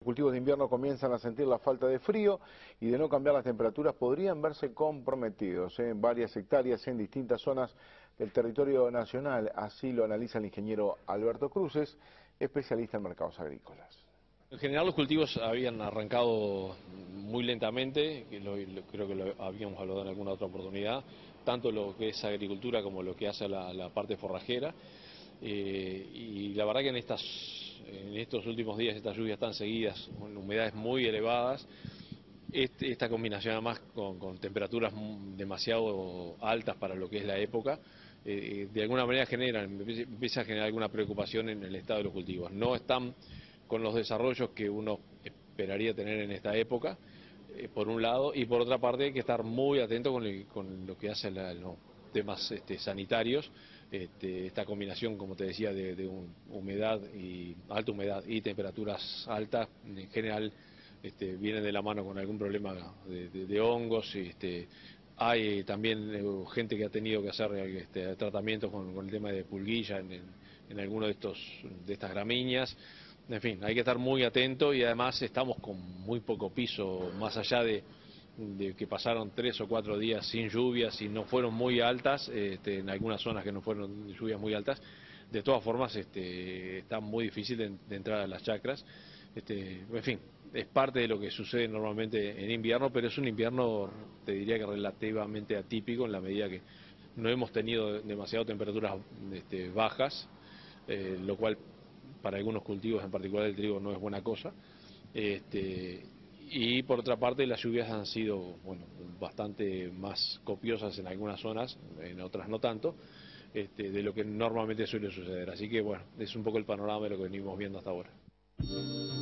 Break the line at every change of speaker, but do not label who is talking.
Los cultivos de invierno comienzan a sentir la falta de frío y de no cambiar las temperaturas podrían verse comprometidos en varias hectáreas en distintas zonas del territorio nacional. Así lo analiza el ingeniero Alberto Cruces, especialista en mercados agrícolas.
En general los cultivos habían arrancado muy lentamente, creo que lo habíamos hablado en alguna otra oportunidad, tanto lo que es agricultura como lo que hace la parte forrajera. Y la verdad que en estos últimos días, estas lluvias tan seguidas, con humedades muy elevadas, esta combinación además con temperaturas demasiado altas para lo que es la época, de alguna manera empieza a generar alguna preocupación en el estado de los cultivos. No están con los desarrollos que uno esperaría tener en esta época, por un lado, y por otra parte hay que estar muy atento con lo que hace los temas sanitarios. Esta combinación, como te decía, de alta humedad y temperaturas altas, en general vienen de la mano con algún problema de hongos. Hay también gente que ha tenido que hacer tratamientos con el tema de pulguilla en alguno de estas gramíneas. En fin, hay que estar muy atento y además estamos con muy poco piso, más allá de que pasaron 3 o 4 días sin lluvias y no fueron muy altas, en algunas zonas que no fueron lluvias muy altas. De todas formas está muy difícil de entrar a las chacras. En fin, es parte de lo que sucede normalmente en invierno, pero es un invierno, te diría que relativamente atípico en la medida que no hemos tenido demasiadas temperaturas bajas, lo cual para algunos cultivos, en particular el trigo, no es buena cosa. Y por otra parte las lluvias han sido, bueno, bastante más copiosas en algunas zonas, en otras no tanto, de lo que normalmente suele suceder. Así que bueno, es un poco el panorama de lo que venimos viendo hasta ahora.